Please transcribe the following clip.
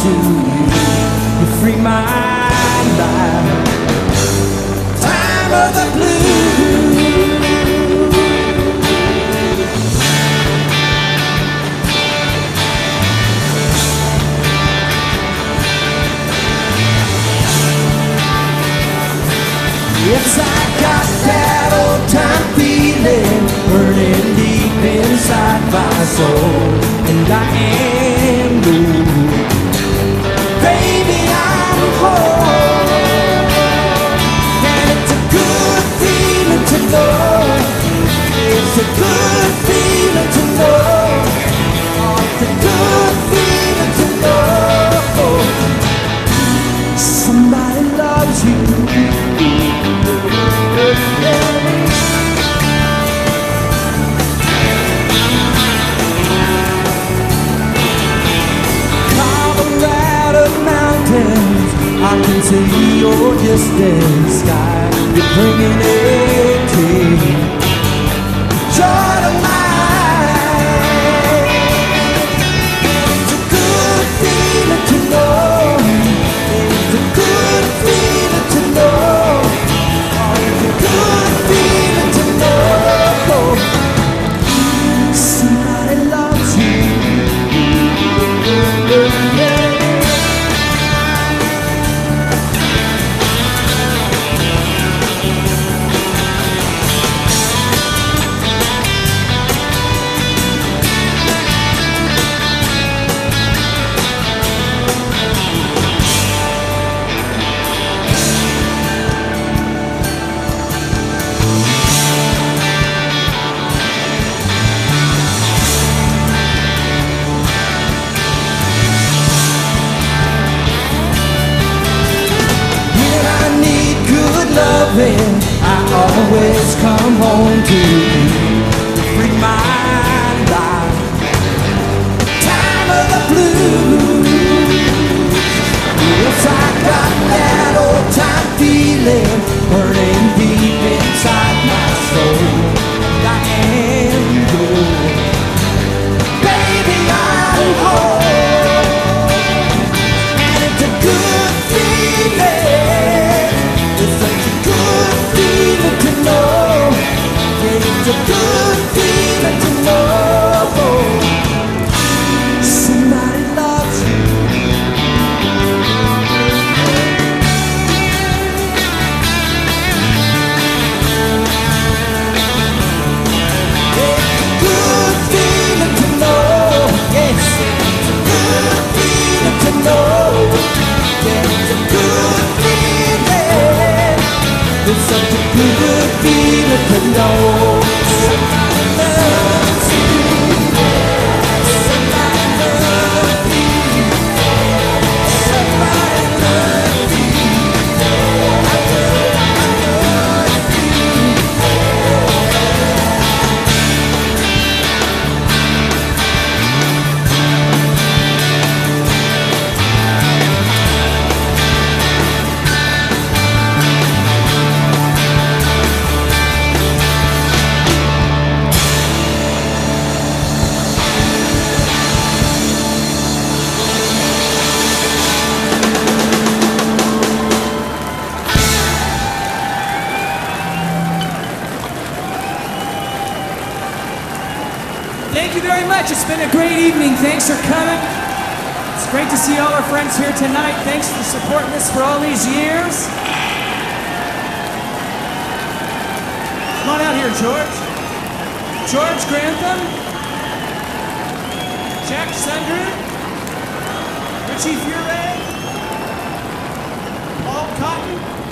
to you. You free my life. Time of the blues. Yes, I got that old time feeling burning deep inside my soul, and I am moved. Baby, I'm home, and it's a good feeling to know. It's a good feeling to know. Oh, it's a good feeling to know somebody loves you. Colorado mountains, I can see your distant sky. You're bringing it to joy to mine. It's a good feeling to know. It's a good feeling to know. It's a good feeling to know somebody loves you. I always come home to you. Free my life. Time of the blues. Yes, I got that old time feeling burning deep inside my soul. I am yours. Baby, I'm home, and it's a good feeling. It's such a good feeling to know. It's a good feeling to know somebody loves you. It's a good feeling to know. Yes, it's a good feeling to know. It's a good feeling. It's such a good feeling to know somebody loves you. Somebody loves you. Somebody loves you. I love you. Thank you very much. It's been a great evening. Thanks for coming. It's great to see all our friends here tonight. Thanks for supporting us for all these years. Come on out here, George. George Grantham. Jack Sundred. Richie Furay. Paul Cotton.